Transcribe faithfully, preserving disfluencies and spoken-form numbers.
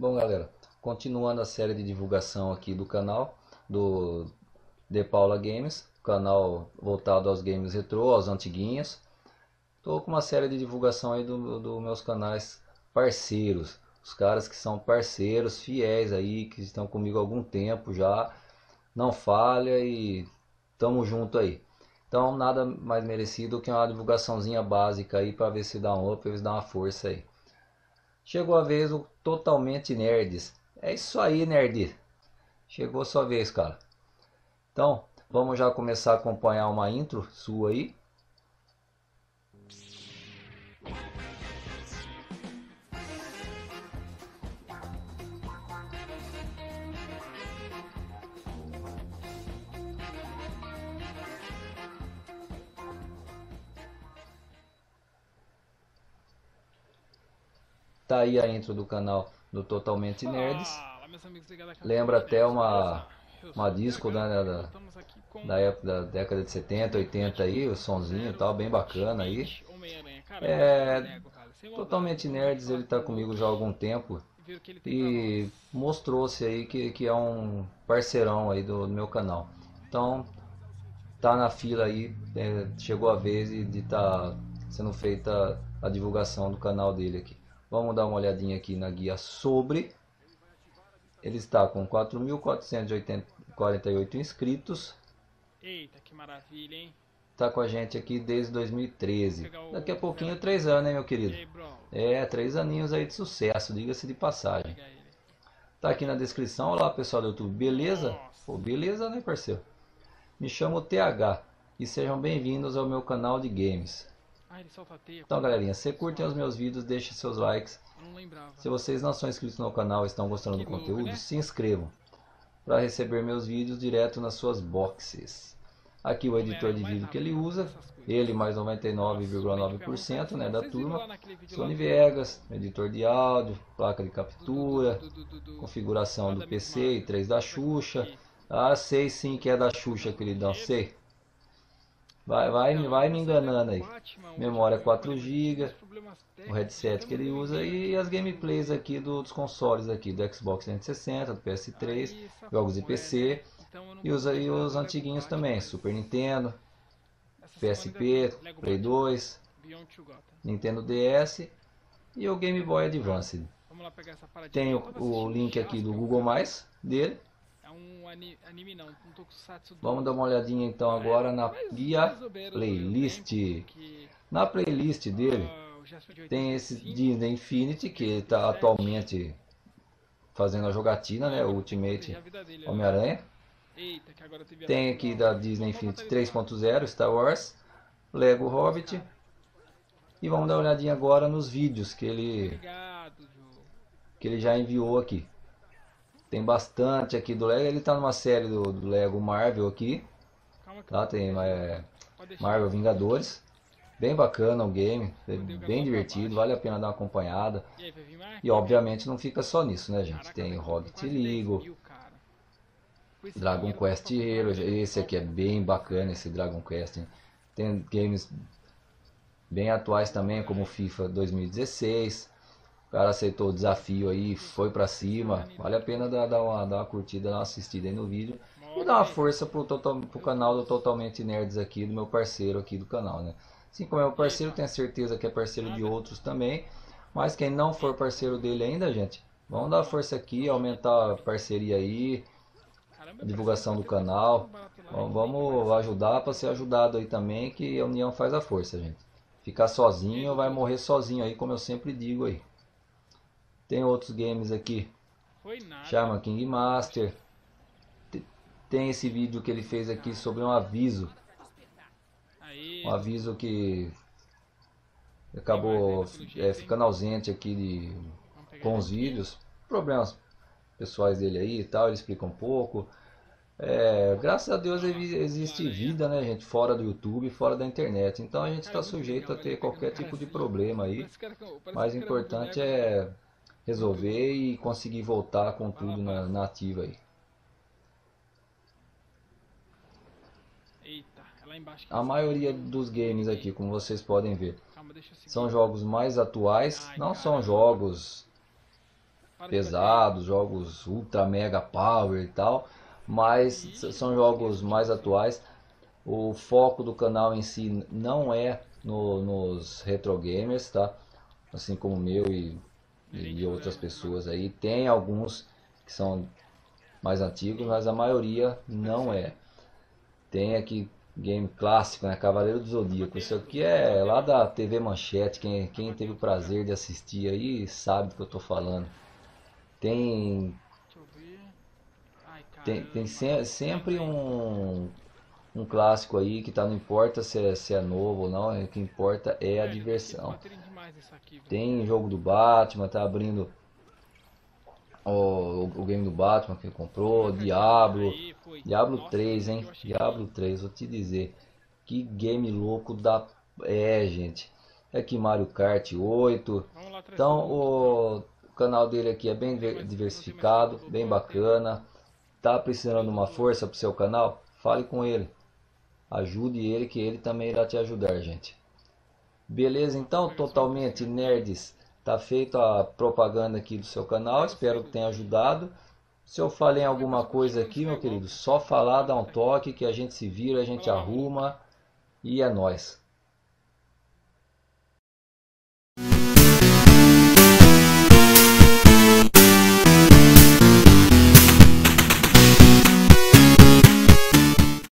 Bom, galera, continuando a série de divulgação aqui do canal do De Paula Games, canal voltado aos games retrô, aos antiguinhos. Estou com uma série de divulgação aí dos do meus canais parceiros, os caras que são parceiros fiéis aí, que estão comigo há algum tempo já, não falha e tamo junto aí. Então nada mais merecido que uma divulgaçãozinha básica aí para ver se dá um up, ver se dá uma força aí. Chegou a vez o Totalmente Nerds. É isso aí, nerd. Chegou a sua vez, cara. Então, vamos já começar a acompanhar uma intro sua aí. Tá aí a intro do canal do Totalmente Nerds. Lembra até uma, uma disco da, da, da época da década de setenta, oitenta aí, o sonzinho e tal, bem bacana aí. É, Totalmente Nerds, ele tá comigo já há algum tempo e mostrou-se aí que, que é um parceirão aí do, do meu canal. Então, tá na fila aí, é, chegou a vez de estar tá sendo feita a divulgação do canal dele aqui. Vamos dar uma olhadinha aqui na guia sobre. Ele está com quatro mil quatrocentos e quarenta e oito inscritos. Eita, que maravilha, hein? Tá com a gente aqui desde dois mil e treze. Daqui a pouquinho, três anos, hein, meu querido? E aí, bro? É, três aninhos aí de sucesso, diga-se de passagem. Tá aqui na descrição. Olá, pessoal do YouTube, beleza? Pô, beleza, né, parceiro? Me chamo T H e sejam bem-vindos ao meu canal de games. Ah, ele solta a teia. Então, galerinha, se curtem os meus vídeos, deixem seus likes. Eu não lembrava. Se vocês não são inscritos no canal e estão gostando do conteúdo, se inscrevam para receber meus vídeos direto nas suas boxes. Aqui o editor de vídeo que ele usa, ele mais noventa e nove vírgula nove por cento, né, da turma. Sony Vegas, editor de áudio, placa de captura, configuração do P C e três da Xuxa. Ah, sei sim que é da Xuxa, queridão, sei. Vai, vai, vai me enganando aí. Memória quatro gigas, o headset que ele usa e as gameplays aqui do, dos consoles aqui, do Xbox trezentos e sessenta, do P S três, jogos de P C e os, e os antiguinhos também, Super Nintendo, P S P, Play dois, Nintendo D S e o Game Boy Advance. Tem o, o link aqui do Google Mais dele. Vamos dar uma olhadinha então agora na guia playlist. Na playlist dele tem esse Disney Infinity que está atualmente fazendo a jogatina, né? O Ultimate Homem-Aranha. Tem aqui da Disney Infinity três ponto zero Star Wars, Lego Hobbit. E vamos dar uma olhadinha agora nos vídeos que ele que ele já enviou aqui. Tem bastante aqui do Lego. Ele está numa série do, do Lego Marvel aqui. Tá? Tem é, Marvel Vingadores. Bem bacana o game. É bem divertido. Vale a pena dar uma acompanhada. E obviamente não fica só nisso, né, gente? Tem Rocket League, Dragon Quest Heroes. Esse aqui é bem bacana, esse Dragon Quest. Hein? Tem games bem atuais também, como FIFA dois mil e dezesseis. O cara aceitou o desafio aí, foi pra cima. Vale a pena dar, dar, uma, dar uma curtida, dar uma assistida aí no vídeo. E dar uma força pro, total, pro canal do Totalmente Nerds aqui, do meu parceiro aqui do canal, né? Assim como é meu parceiro, tenho certeza que é parceiro de outros também. Mas quem não for parceiro dele ainda, gente, vamos dar força aqui, aumentar a parceria aí, a divulgação do canal. Vamos ajudar para ser ajudado aí também, que a união faz a força, gente. Ficar sozinho vai morrer sozinho aí, como eu sempre digo aí. Tem outros games aqui. Chama King Master. Tem esse vídeo que ele fez aqui sobre um aviso. Um aviso que acabou é, ficando ausente aqui de, com os vídeos. Problemas pessoais dele aí e tal. Ele explica um pouco. É, graças a Deus existe vida, né, gente, fora do YouTube, fora da internet. Então a gente está sujeito a ter qualquer tipo de problema aí. Mas o importante é resolver e conseguir voltar com tudo na, na ativa aí. A maioria dos games aqui, como vocês podem ver, são jogos mais atuais, não são jogos pesados, jogos ultra mega power e tal, mas são jogos mais atuais. O foco do canal em si não é no, nos retro gamers, tá? Assim como o meu e, e outras pessoas aí. Tem alguns que são mais antigos, mas a maioria não é. Tem aqui game clássico, né? Cavaleiro do Zodíaco. Isso aqui é lá da T V Manchete. Quem, quem teve o prazer de assistir aí sabe do que eu tô falando. Tem tem, tem se, sempre um, um clássico aí que tá, não importa se é, se é novo ou não, o que importa é a diversão. Tem jogo do Batman, tá abrindo o, o game do Batman que ele comprou, Diablo, Diablo três, hein? Diablo três, vou te dizer, que game louco da... É, gente, é que Mario Kart oito. Então o canal dele aqui é bem diversificado, bem bacana. Tá precisando de uma força pro seu canal? Fale com ele, ajude ele, que ele também irá te ajudar, gente. Beleza? Então, Totalmente Nerds, tá feita a propaganda aqui do seu canal, espero que tenha ajudado. Se eu falei em alguma coisa aqui, meu querido, só falar, dá um toque que a gente se vira, a gente arruma e é nóis.